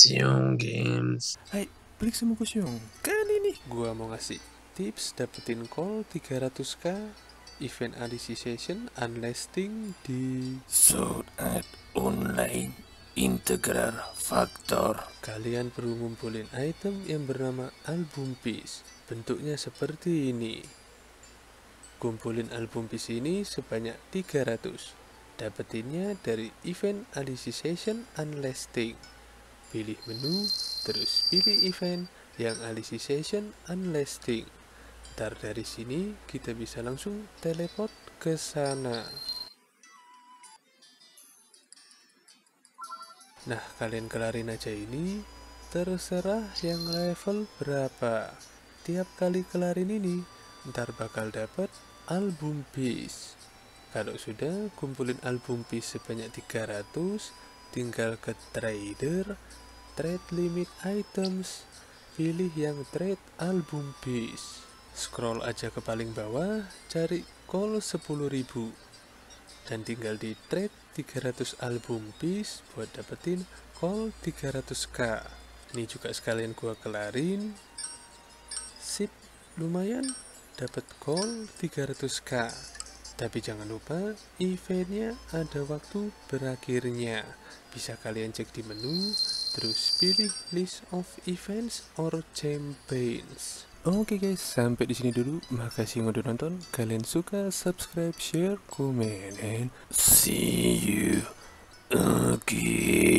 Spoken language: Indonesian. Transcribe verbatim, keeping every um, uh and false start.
Siung Games. Hai, balik sama gue Siung. Kali ini gua mau ngasih tips dapetin call tiga ratus k event alicization unlasting di Sword Art Online Integral Factor. Kalian perlu ngumpulin item yang bernama album piece. Bentuknya seperti ini. Kumpulin album piece ini sebanyak tiga ratus. Dapetinnya dari event alicization unlasting. Pilih menu, terus pilih event yang alicization unlasting. Ntar dari sini kita bisa langsung teleport ke sana. Nah, kalian kelarin aja ini, terserah yang level berapa. Tiap kali kelarin ini, ntar bakal dapat album piece. Kalau sudah kumpulin album piece sebanyak tiga ratus, tinggal ke trader, trade limit items, pilih yang trade album piece. Scroll aja ke paling bawah, cari call sepuluh ribu. Dan tinggal di trade tiga ratus album piece buat dapetin call tiga ratus k. Ini juga sekalian gua kelarin. Sip, lumayan dapat call tiga ratus k. Tapi jangan lupa, eventnya ada waktu berakhirnya. Bisa kalian cek di menu, terus pilih list of events or campaigns. Oke guys, sampai di sini dulu. Makasih yang udah nonton. Kalian suka, subscribe, share, komen, and See you again.